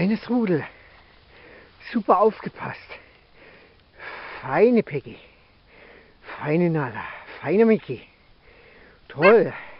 Feines Rudel. Super aufgepasst. Feine Peggy. Feine Nala. Feine Mickey. Toll.